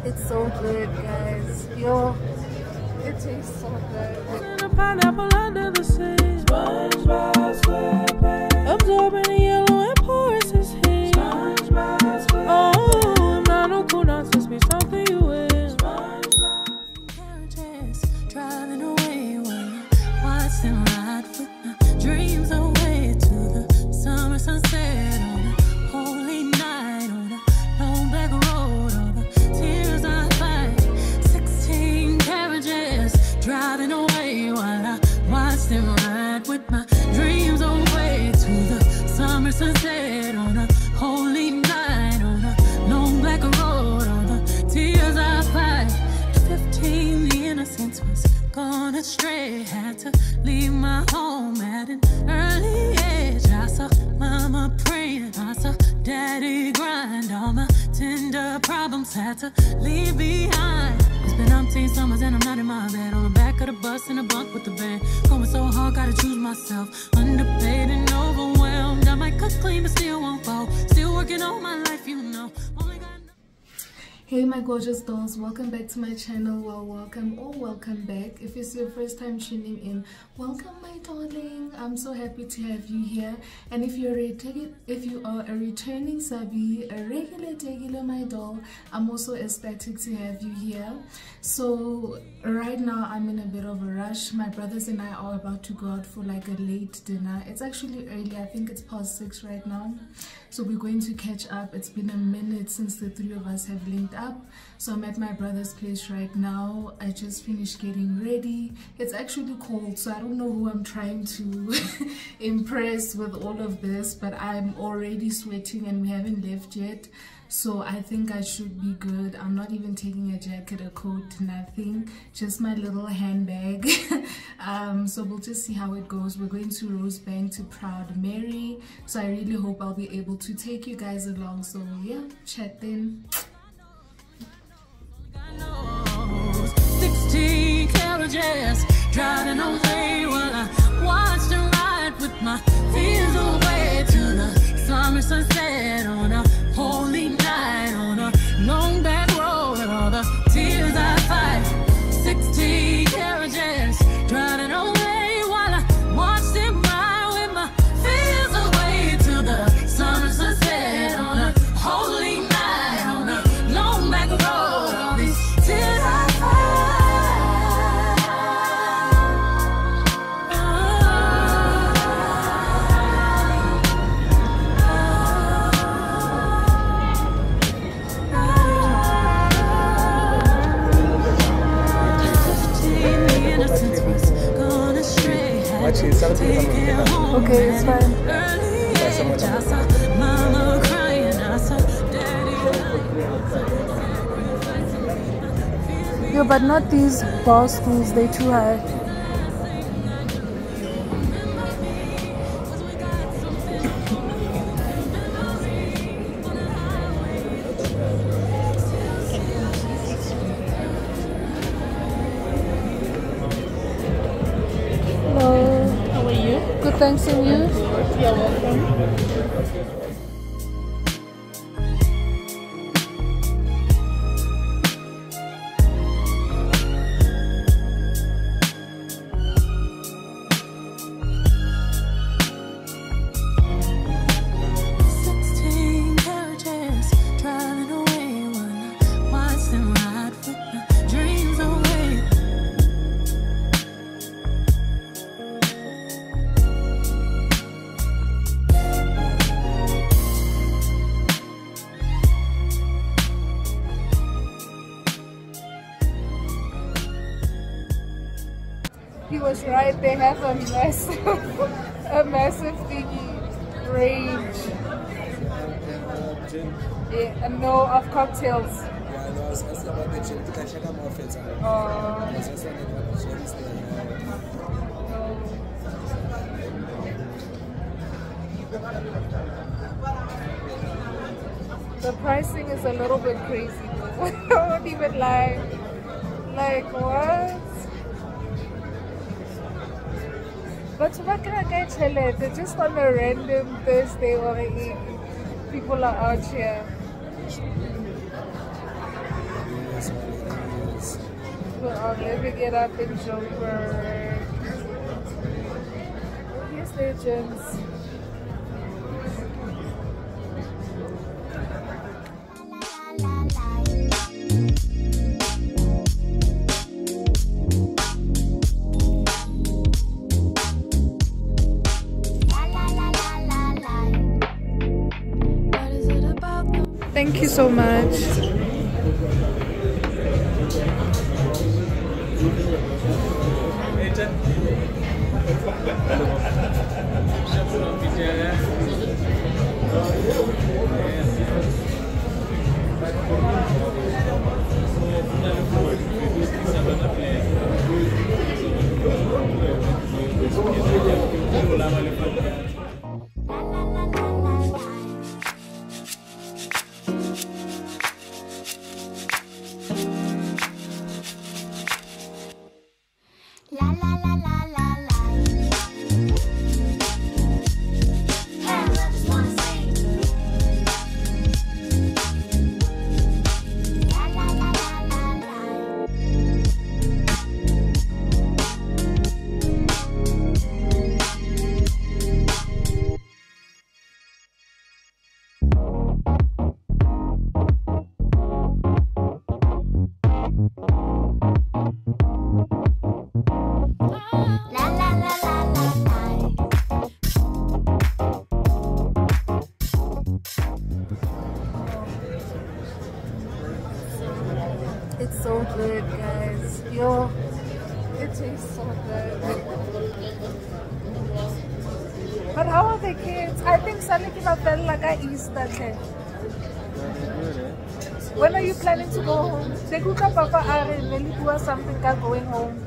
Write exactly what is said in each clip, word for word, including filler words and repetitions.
It's so good, guys. Yo, it tastes so good. A pineapple under the sea. SpongeBob SquarePants. Absorbing the yellow and porous his heat. SpongeBob SquarePants. Oh, I'm not no cool nonsense. Be something you will. SpongeBob. Carriages driving away while I watch them ride with my dreams away to the summer sunset on a holy night on a long black road on the tears I fight. Sixteen carriages driving away while I watch them ride with my dreams away to the summer sunset on a holy night on a long black road on the tears I fight. Fifteen, the innocence was gone astray. Had to leave my home at an early age. I saw mama praying, I saw daddy grind. All my tender problems had to leave behind. It's been umpteen summers and I'm not in my bed. On the back of the bus in a bunk with the band. Going so hard, gotta choose myself. Underpaid and overwhelmed. I might cook clean but still won't fall. Still working all my life, you know. Only got Hey my gorgeous dolls, welcome back to my channel. Well, welcome or welcome back. If it's your first time tuning in, welcome my darling. I'm so happy to have you here. And if you're a if you are a returning subby, a regular regular my doll, I'm also ecstatic to have you here. So right now I'm in a bit of a rush. My brothers and I are about to go out for like a late dinner. It's actually early, I think it's past six right now. So we're going to catch up. It's been a minute since the three of us have linked up. So I'm at my brother's place right now. I just finished getting ready. It's actually cold, so I don't know who I'm trying to impress with all of this, but I'm already sweating and we haven't left yet. So I think I should be good. I'm not even taking a jacket, a coat, nothing. Just my little handbag. um, so we'll just see how it goes. We're going to Rosebank to Proud Mary. So I really hope I'll be able to take you guys along. So yeah, chat then. sixteen carriages driving away while I watch them ride with my fears away to the summer sunset on a holy night on a long back road and all the tears I fight. Sixteen carriages driving away while I watch them ride with my fears away to the summer sunset on a holy night on a long back road. All these tears I Okay, it's fine. Yo, but not these bar stools, they're too high. Good, thanks, and you? You're welcome. He was right, they have a massive, a massive thingy range. Yeah, and no, of cocktails. Yeah, I know, I was asking about the gin, to check out more friends. Oh. The pricing is a little bit crazy though. I won't even lie. Like what? But what can I get They're just on a random Thursday or a people are out here. this one is. Well, I'll never get up in Joburg. Oh, yes, legends. Thank you so much. It's so good, guys. Yo, it tastes so good. But how are the kids? I think Saliki felt like I Easter. When are you planning to go home? They cook up Papa Are really do something about going home.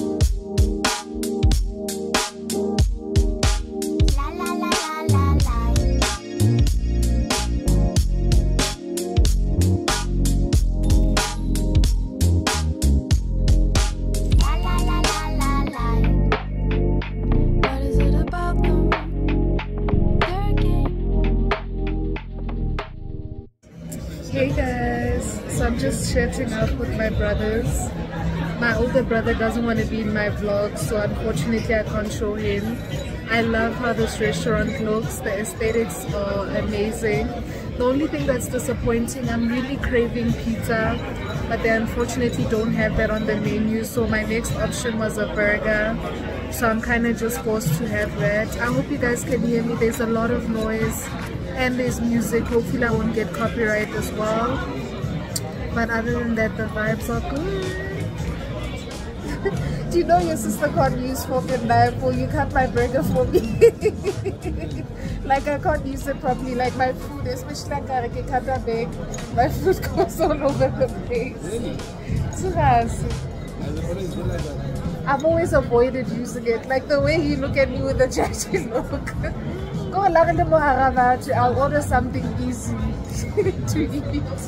Hey guys, so I'm just chatting up with my brothers. My older brother doesn't want to be in my vlog, so unfortunately I can't show him. I love how this restaurant looks. The aesthetics are amazing. The only thing that's disappointing, I'm really craving pizza, but they unfortunately don't have that on the menu, so my next option was a burger. So I'm kind of just forced to have that. I hope you guys can hear me. There's a lot of noise and there's music. Hopefully I won't get copyright as well. But other than that, the vibes are good. Do you know your sister can't use fork and knife? Well, you cut my burger for me. Like I can't use it properly. Like my food, especially like I get cut a bag, my food goes all over the place. Really? So nice. Has it always been like that? I've always avoided using it. Like the way you look at me with the judgy look. Go along the Moharavat, I'll order something easy to eat. Has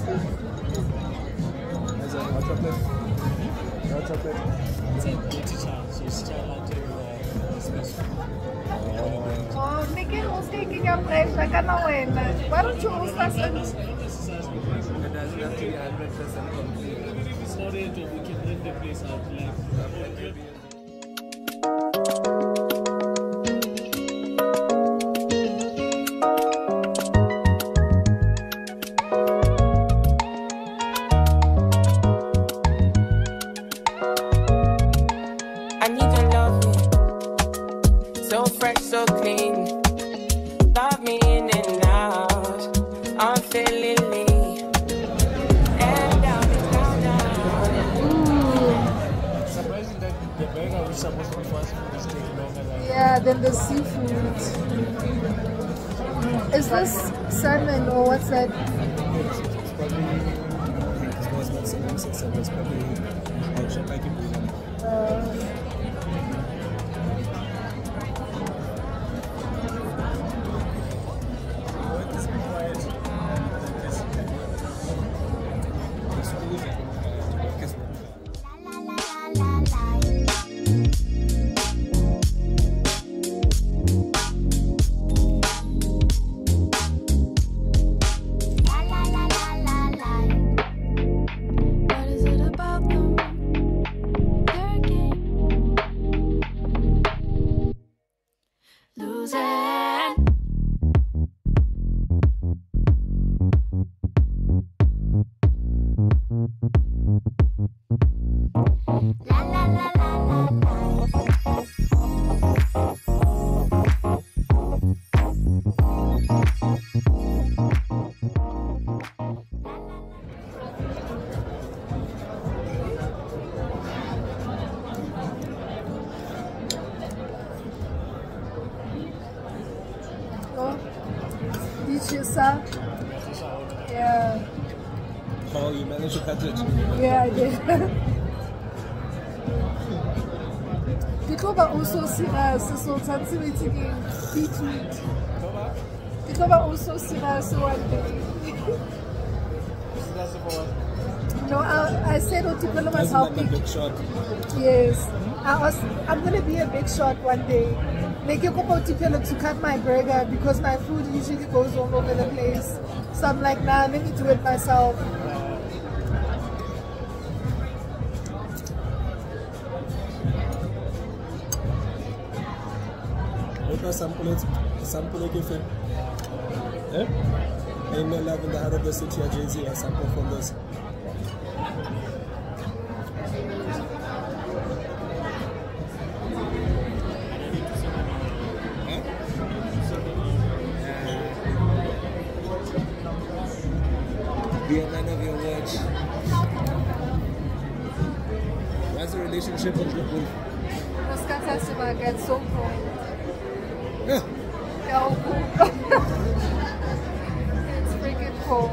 it hot chocolate? Hot chocolate? It's a dirty child, so it's child latte with espresso. Oh, Nikki was taking a break like an hour. Why don't you host us? Not necessarily. It doesn't have to be one hundred percent complete. Even if it's not it, we can rent the place out. Like, I need your loving, so fresh, so clean. Love me in and out, I'm feeling lean. And down and down, down. surprising that the burger which is supposed to be fast food is taking longer than. Yeah, then the seafood. Is this salmon or what's that? It's probably, it's most about seven, six, seven, it's probably like shop like it. Uh, What is Yeah. Oh, you managed to cut it. Yeah, I did. People are also serious, so that's eating beetroot. People are also serious one day. No, I, I said Otipolo was helping. Big shot. Yes. I was, I'm going to be a big shot one day. Like you go Otipolo to cut my burger because my food usually goes all over the place. So I'm like, nah, let me do it myself. Sample it, sample it if it, eh? In the love in the heart of the city, a Jay-Z, a sample from this. Be a man of your word. What's the relationship with Liverpool? Oscar Festival gets so cold. Yeah. Yeah, cool. It's freaking cold.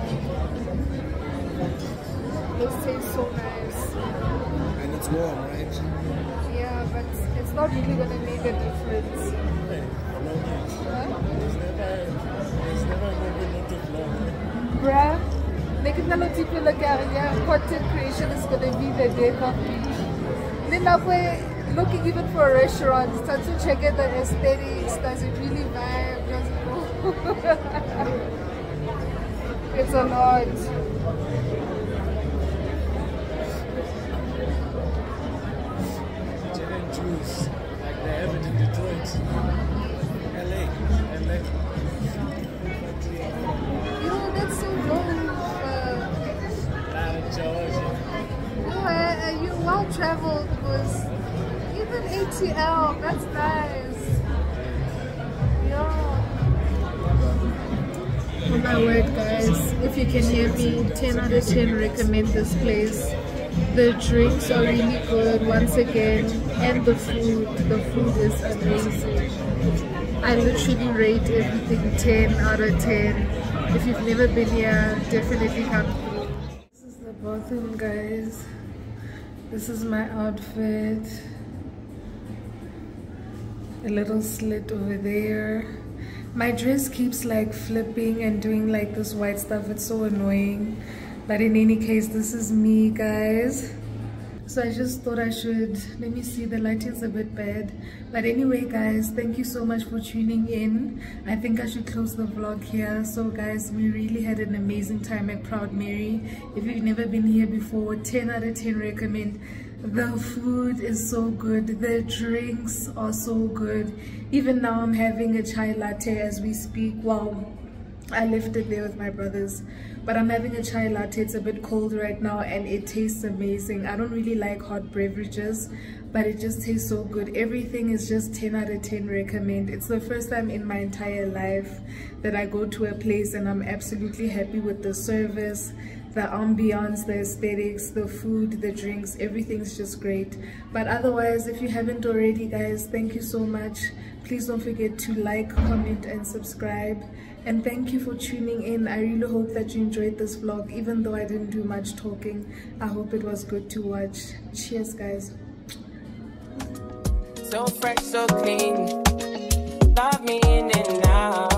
This tastes so nice. And it's warm, right? Yeah, but it's not really gonna make a difference. Huh? It's never going to be not too long. Bruh, making a lot of people look at yeah, content creation is gonna be the death of me. Then that way, looking even for a restaurant, start to check out the aesthetics. Does it really vibe? Does it go? It's a lot. Gin and juice, like they have it in Detroit, L A, L A. Yo, that's so dope. Uh, Nah, Georgia. no, uh, uh, you well traveled was even A T L. That's nice. Yeah. Oh my word, guys! If you can hear me, ten out of ten recommend this place. The drinks are really good once again, and the food. The food is amazing. I literally rate everything ten out of ten. If you've never been here, definitely come. This is the bathroom, guys. This is my outfit. A little slit over there. My dress keeps like flipping and doing like this white stuff. It's so annoying. But in any case, this is me, guys. So I just thought I should, let me see, the lighting's a bit bad. But anyway, guys, thank you so much for tuning in. I think I should close the vlog here. So guys, we really had an amazing time at Proud Mary. If you've never been here before, ten out of ten recommend. The food is so good. The drinks are so good. Even now I'm having a chai latte as we speak. Wow, I left it there with my brothers. But I'm having a chai latte. It's a bit cold right now and it tastes amazing. I don't really like hot beverages, but it just tastes so good. Everything is just ten out of ten recommend. It's the first time in my entire life that I go to a place and I'm absolutely happy with the service, the ambiance, the aesthetics, the food, the drinks. Everything's just great. But otherwise, if you haven't already, guys, thank you so much. Please don't forget to like, comment and subscribe. And thank you for tuning in. I really hope that you enjoyed this vlog, even though I didn't do much talking. I hope it was good to watch. Cheers, guys. So fresh, so clean. Love me in and out.